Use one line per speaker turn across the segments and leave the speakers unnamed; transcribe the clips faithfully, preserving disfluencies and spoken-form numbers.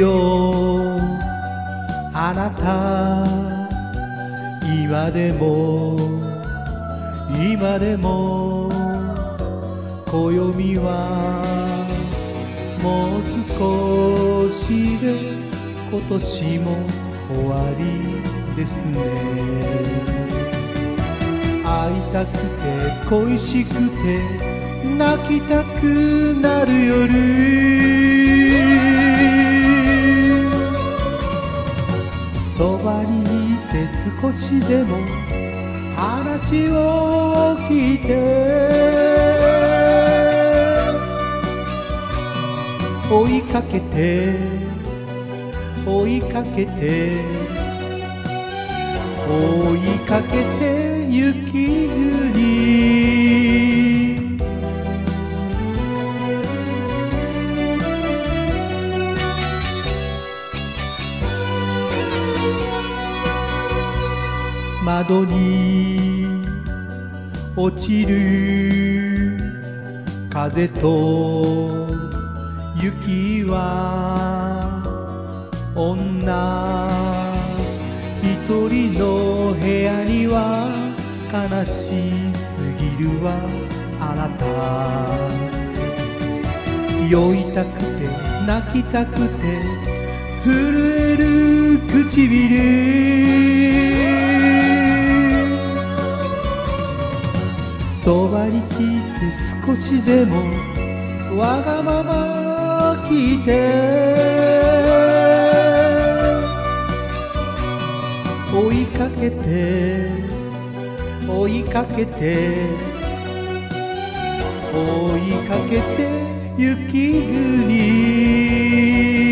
よあなた、今でも今でも暦はもう少しで今年も終わりですね。会いたくて恋しくて泣きたくなる夜、そばにいて少しでも話を聞いて、追いかけて追いかけて追いかけて雪国、窓に落ちる風と雪は女一人の部屋には悲しすぎるわあなた。酔いたくて泣きたくて震える唇、そばに来て少しでもわがまま聞いて、追いかけて追いかけて追いかけて雪国、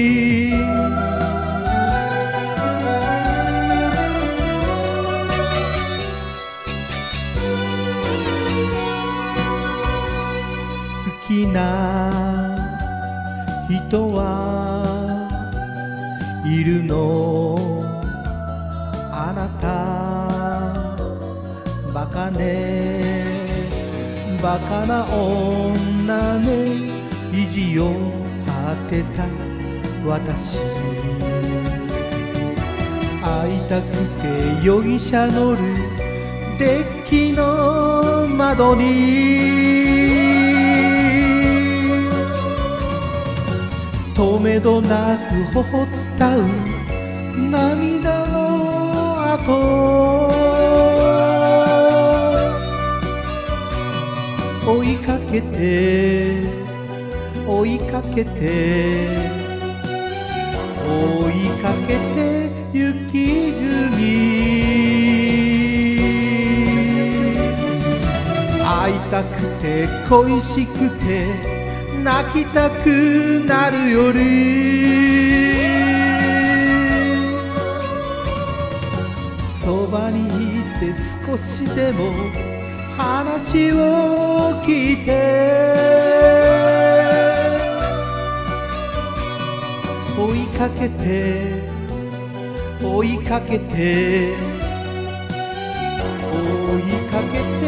好きな人はいるのあなた、バカねバカな女ね、意地を張ってた私、会いたくて容疑者乗るデッキの窓に、とめどなく頬伝う涙の跡、追いかけて追いかけて追いかけて雪国、会いたくて恋しくて泣きたくなる夜、そばにいて少しでも話を聞いて、追いかけて追いかけて追いかけて